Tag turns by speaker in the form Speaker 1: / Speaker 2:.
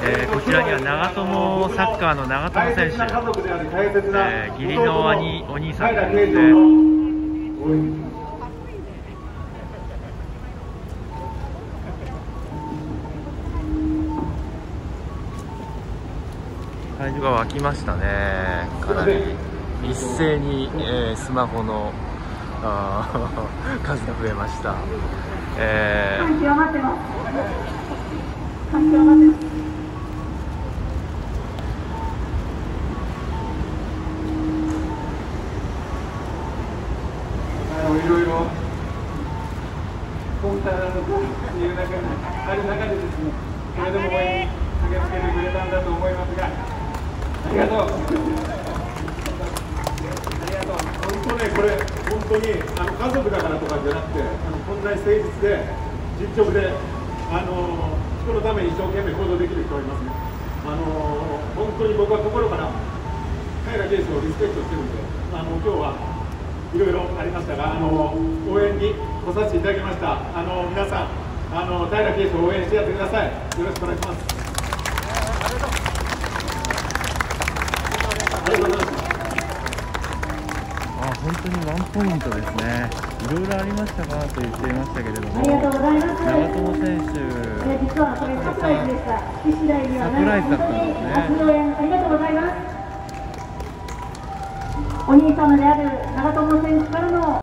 Speaker 1: こちらには長友サッカーの長友選手、義理のお兄さんですね。会場が沸きましたね。かなり一斉に、スマホの数が増えました。
Speaker 2: 感極まってます。感極まってます。
Speaker 3: いろいろコンタなのかっていう中にある中でですね、それでも応援に駆けつけてくれたんだと思いますが、ありがとう。ありがとう。本当ね、これ本当に家族だからとかじゃなくて、こんなに誠実で実直で人のために一生懸命行動できる人がいますね。本当に僕は心から平圭介をリスペクトしてるんで、今日はいろいろありましたが、応援に来させていただきました。皆さん、平圭介を応援してやってください。よろしくお願いします。ありがとうございます。
Speaker 1: 本当にワンポイントですね。いろいろありましたかと言っていましたけれども、
Speaker 2: ありがとうございます。
Speaker 1: 長友選手、
Speaker 2: 実はこれサプライズでした。次第には
Speaker 1: サプライズだったんですね。
Speaker 2: 応援ありがとうございます。お兄様である長友選手からの